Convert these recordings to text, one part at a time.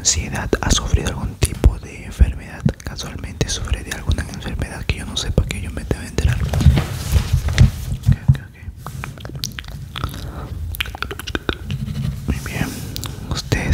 ansiedad? ¿Ha sufrido algún tipo de enfermedad? ¿Casualmente sufre de alguna enfermedad que yo no sepa, que yo me deba enterar? Muy bien. ¿Usted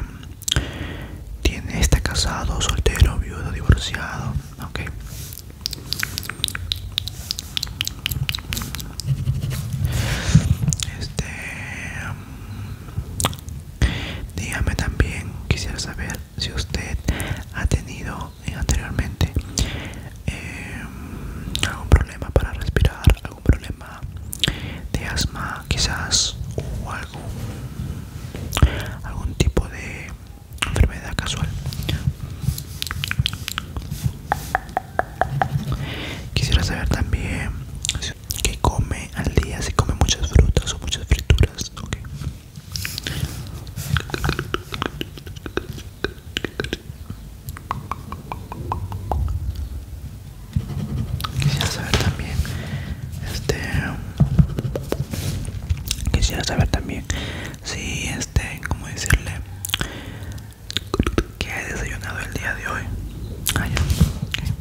está casado, soltero, viudo, divorciado? Ok. Dígame también, quisiera saber si usted ha tenido anteriormente algún problema para respirar, algún problema de asma, quizás, o algún tipo de enfermedad casual. Quisiera saber también qué come al día, si come muchas frutas o muchas frituras. Okay. Quisiera saber también si ¿cómo decirle? ¿Qué ha desayunado el día de hoy? Ah, ya. Okay.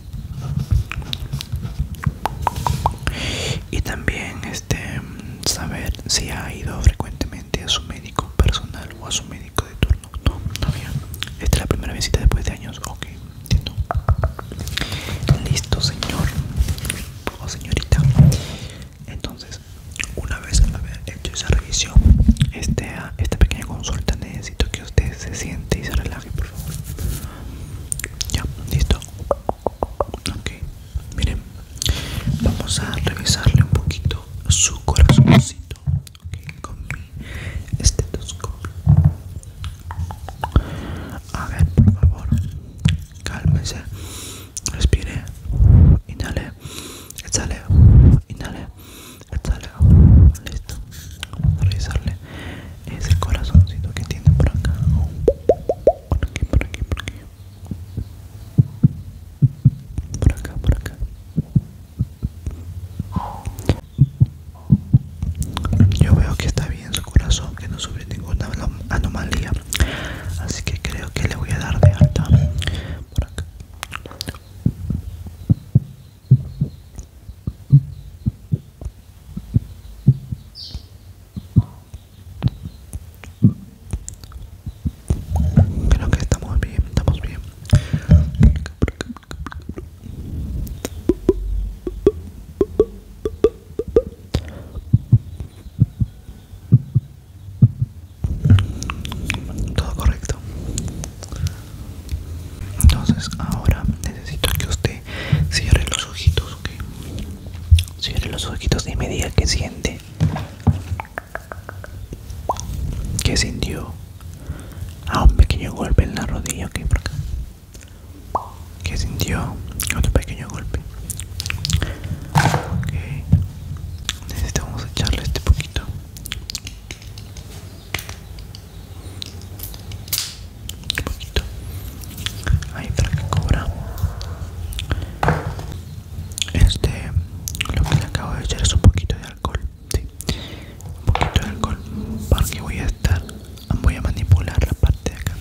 Y también saber si ha ido frecuentemente a su médico personal o a su médico de turno. No, todavía. Esta es la primera visita después de años. Ok, entiendo. Listo, señor o señorita. Entonces, una vez haber hecho esa revisión, esta pequeña consulta, necesito que usted se siente y se relaje, por favor. Ya, listo. Ok, miren, vamos a revisarle un poquito su corazoncito, okay, con mi estetoscopio. A ver, por favor, cálmese, respire, inhale, exhale, inhale, exhale. Listo. Vamos a revisarle ese corazoncito que tiene por acá. Por aquí, por aquí, por aquí. Por acá, por acá. Yo veo que está bien su corazón, que no sufre ninguna anomalía. Así que creo que le voy a dar de alta. Por acá. Creo que estamos bien, estamos bien. Por acá, por acá. Todo correcto. Entonces ahora necesito que usted cierre los ojitos, ¿ok? Cierre los ojitos y me diga qué siente. ¿Qué sintió? Ah, un pequeño golpe en la rodilla, ok, por acá. ¿Qué sintió? Otro pequeño golpe. Ok. Necesitamos echarle este poquito. Un poquito. Ahí para que cobra. Lo que le acabo de echar es un poquito de alcohol. Sí. Un poquito de alcohol. Porque voy a manipular la parte de acá.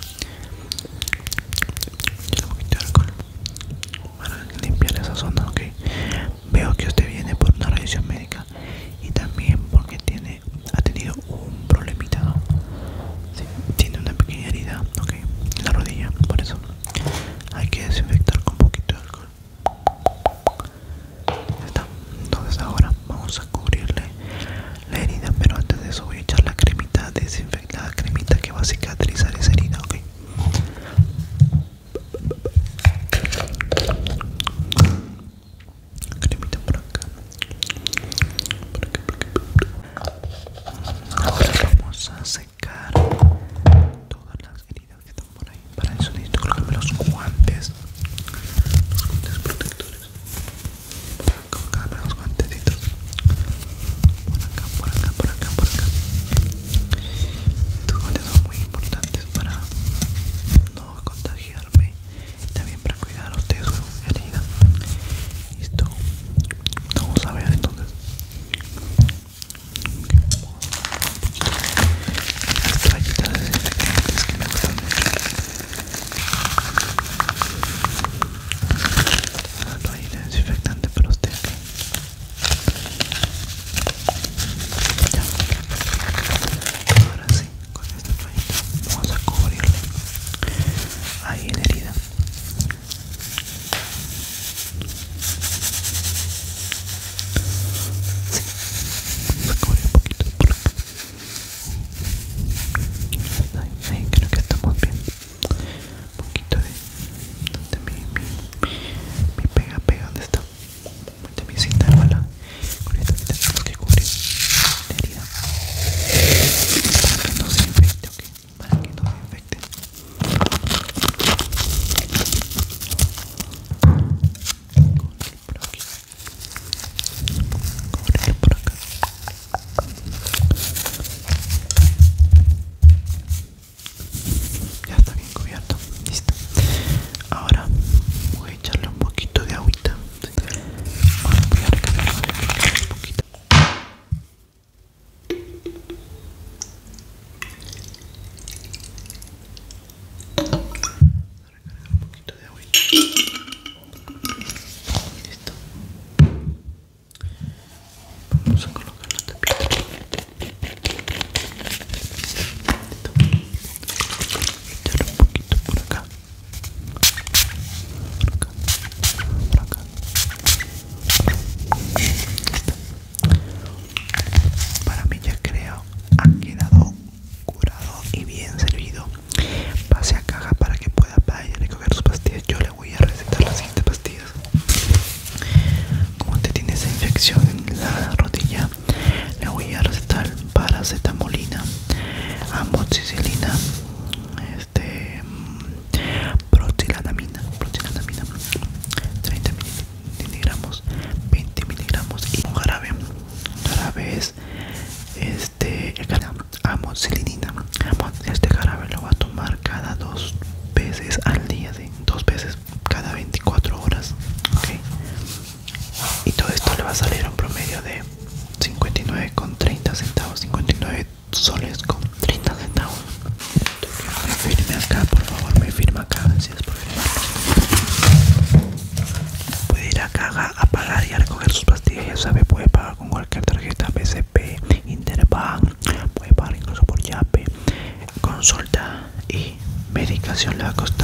Echar un poquito de alcohol para limpiar esa zona, ok. Veo que usted viene por una revisión médica y también porque ha tenido un problemita, ¿no? Sí, tiene una pequeña herida, ok, en la rodilla, por eso hay que desinfectar con un poquito de alcohol. Ya está. Entonces ahora vamos a cubrirle la herida, pero antes de eso voy a echar la cremita desinfectada, cremita que va a cicatrizar esa herida, ok. Cremita por acá. Por acá, por acá, por acá. Ahora vamos a secar todas las heridas que están por ahí. Para eso necesito colocarme los guantes protectores. Colocarme los guantecitos. Por acá, por acá, por acá, por acá. Estos guantes son muy importantes. soles con 30 centavos. Me firme acá, por favor, me firma acá. Gracias por firmar. Puede ir acá a pagar y a recoger sus pastillas, ya sabe, puede pagar con cualquier tarjeta BCP, Interbank, puede pagar incluso por Yape. Consulta y medicación le va a costar